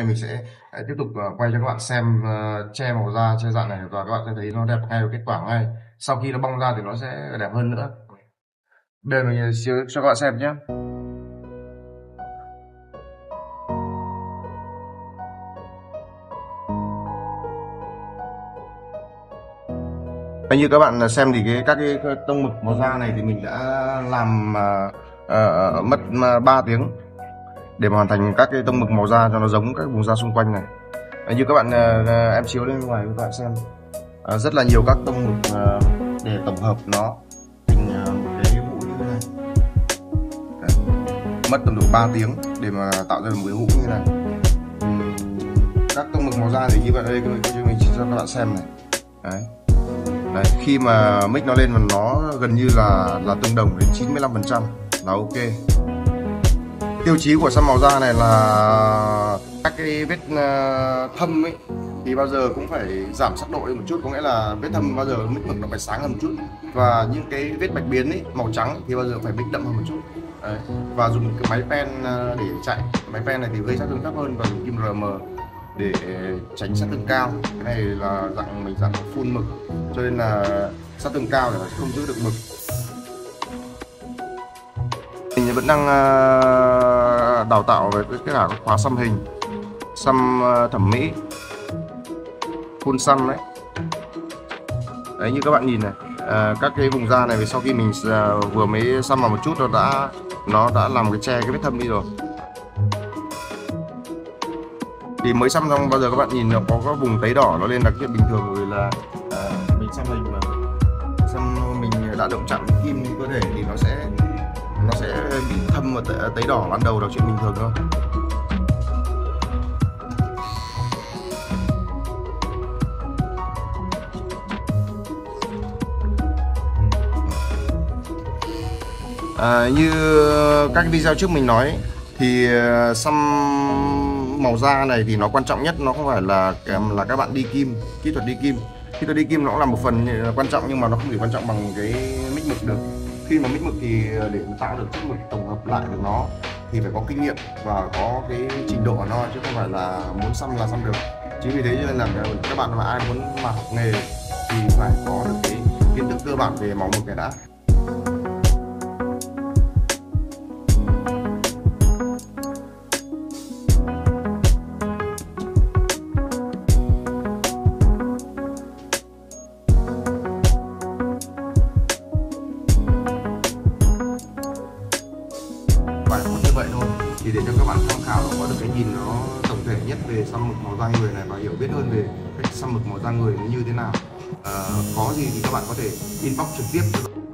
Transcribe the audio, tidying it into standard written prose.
mình sẽ tiếp tục quay cho các bạn xem che màu da, che dạn này, và các bạn sẽ thấy nó đẹp ngay, kết quả ngay. Sau khi nó bong ra thì nó sẽ đẹp hơn nữa. Bây giờ mình chiếu cho các bạn xem nhé. Như các bạn xem thì các cái tông mực màu da này thì mình đã làm mất 3 tiếng để mà hoàn thành các cái tông mực màu da cho nó giống các vùng da xung quanh này. Như các bạn em chiếu lên ngoài các bạn xem, rất là nhiều các tông mực để tổng hợp nó thành một cái hũ như thế này. Mất tầm độ 3 tiếng để mà tạo ra một cái hũ như thế này. Các tông mực màu da thì như vậy đây mình chỉ cho các bạn xem này. Đấy, khi mà mic nó lên và nó gần như là tương đồng đến 95% là ok. Tiêu chí của xăm màu da này là các cái vết thâm ấy thì bao giờ cũng phải giảm sắc độ đi một chút, có nghĩa là vết thâm bao giờ mic mực nó phải sáng hơn một chút, và những cái vết bạch biến ấy màu trắng thì bao giờ phải mic đậm hơn một chút. Đấy. Và dùng cái máy pen để chạy, máy pen này thì gây sát thương thấp hơn, và dùng kim RM để tránh sát thương cao. Cái này là mình dạng full mực cho nên là sát thương cao để không giữ được mực. Mình vẫn đang đào tạo về tất cả các khóa xăm hình, xăm thẩm mỹ, full xăm đấy. Đấy, như các bạn nhìn này, các cái vùng da này sau khi mình vừa mới xăm vào một chút nó đã làm cái che cái vết thâm đi rồi. Thì mới xăm xong bao giờ các bạn nhìn nó có vùng tấy đỏ nó lên là chuyện bình thường, rồi là mình xăm hình mà xăm mình đã động chạm kim lên cơ thể thì nó sẽ bị thâm và tấy đỏ ban đầu là chuyện bình thường thôi. Như các video trước mình nói thì xăm màu da này thì nó quan trọng nhất nó không phải là các bạn đi kim, kỹ thuật đi kim. Kỹ thuật đi kim nó cũng là một phần quan trọng, nhưng mà nó không thể quan trọng bằng cái mic mực được. Khi mà mic mực thì để tạo được chất mực tổng hợp lại được nó thì phải có kinh nghiệm và có cái trình độ của nó, chứ không phải là muốn xăm là xăm được. Chính vì thế cho nên là các bạn mà ai muốn mà học nghề thì phải có được cái kiến thức cơ bản về màu mực này đã. Như vậy thôi thì để cho các bạn tham khảo có được cái nhìn nó tổng thể nhất về xăm mực màu da người này, và hiểu biết hơn về cách xăm mực màu da người như thế nào. Có gì thì các bạn có thể inbox trực tiếp